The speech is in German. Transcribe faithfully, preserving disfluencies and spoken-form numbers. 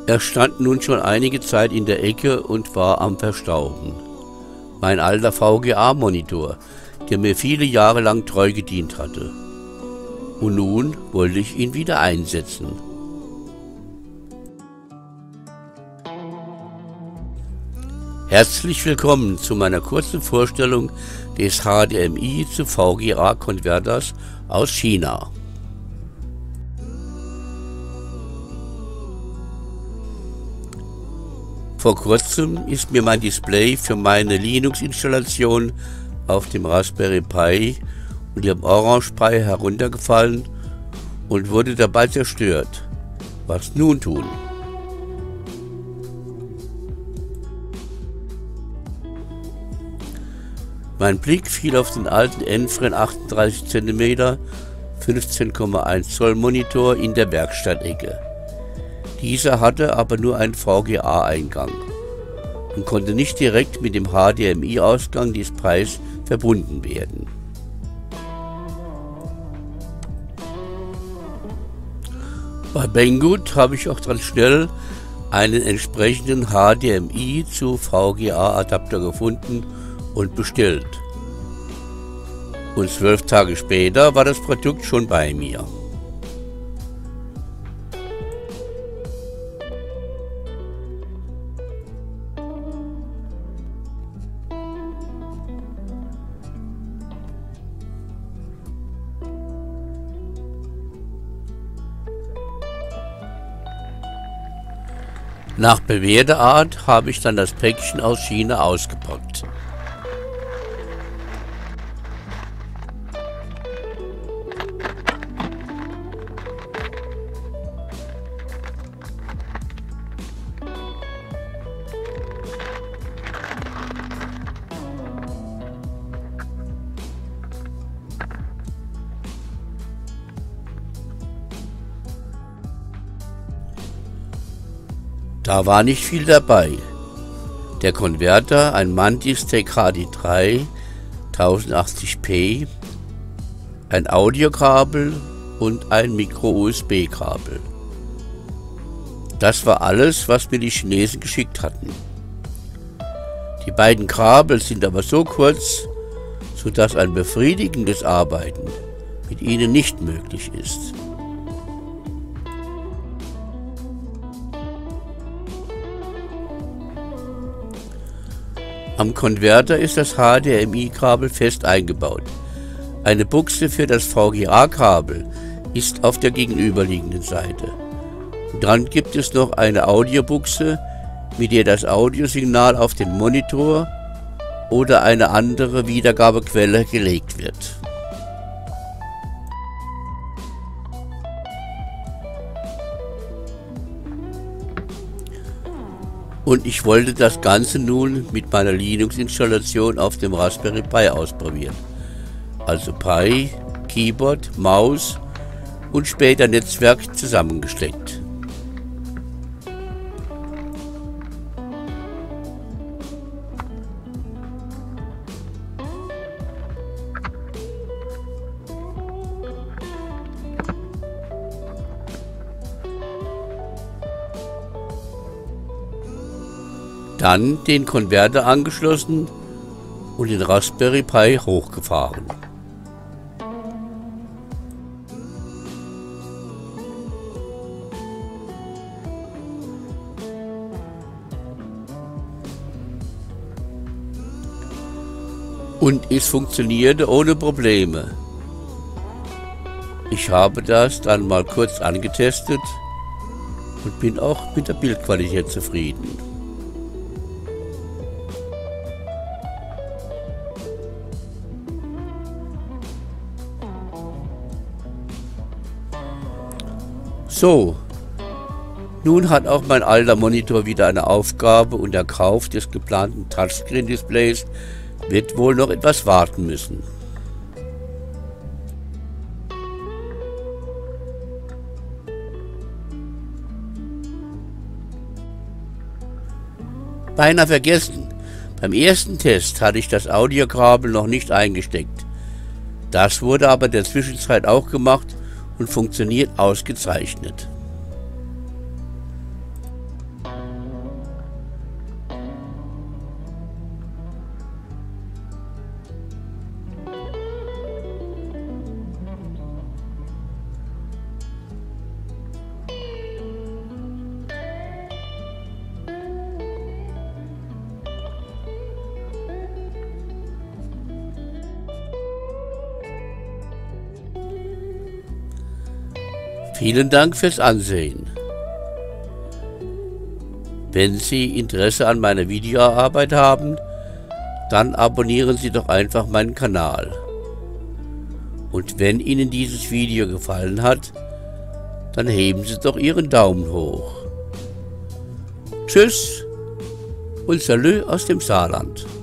Er stand nun schon einige Zeit in der Ecke und war am Verstauben. Mein alter V G A-Monitor, der mir viele Jahre lang treu gedient hatte. Und nun wollte ich ihn wieder einsetzen. Herzlich willkommen zu meiner kurzen Vorstellung des H D M I zu V G A-Konverters aus China. Vor kurzem ist mir mein Display für meine Linux-Installation auf dem Raspberry Pi und dem Orange Pi heruntergefallen und wurde dabei zerstört. Was nun tun? Mein Blick fiel auf den alten Enfren achtunddreißig Zentimeter fünfzehn Komma eins Zoll Monitor in der Werkstattecke. Dieser hatte aber nur einen V G A-Eingang und konnte nicht direkt mit dem H D M I-Ausgang des Pis verbunden werden. Bei Banggood habe ich auch dann schnell einen entsprechenden H D M I zu V G A-Adapter gefunden und bestellt. Und zwölf Tage später war das Produkt schon bei mir. Nach bewährter Art habe ich dann das Päckchen aus China ausgepackt. Da war nicht viel dabei. Der Konverter, ein Mantis-Tech H D drei tausendachtzig p, ein Audiokabel und ein Micro-U S B-Kabel. Das war alles, was mir die Chinesen geschickt hatten. Die beiden Kabel sind aber so kurz, sodass ein befriedigendes Arbeiten mit ihnen nicht möglich ist. Am Konverter ist das H D M I-Kabel fest eingebaut. Eine Buchse für das V G A-Kabel ist auf der gegenüberliegenden Seite. Dann gibt es noch eine Audiobuchse, mit der das Audiosignal auf den Monitor oder eine andere Wiedergabequelle gelegt wird. Und ich wollte das Ganze nun mit meiner Linux-Installation auf dem Raspberry Pi ausprobieren. Also Pi, Keyboard, Maus und später Netzwerk zusammengesteckt. Dann den Konverter angeschlossen und den Raspberry Pi hochgefahren. Und es funktionierte ohne Probleme. Ich habe das dann mal kurz angetestet und bin auch mit der Bildqualität zufrieden. So, nun hat auch mein alter Monitor wieder eine Aufgabe und der Kauf des geplanten Touchscreen-Displays wird wohl noch etwas warten müssen. Beinahe vergessen, beim ersten Test hatte ich das Audiokabel noch nicht eingesteckt. Das wurde aber in der Zwischenzeit auch gemacht und funktioniert ausgezeichnet. Vielen Dank fürs Ansehen. Wenn Sie Interesse an meiner Videoarbeit haben, dann abonnieren Sie doch einfach meinen Kanal. Und wenn Ihnen dieses Video gefallen hat, dann heben Sie doch Ihren Daumen hoch. Tschüss und Salü aus dem Saarland.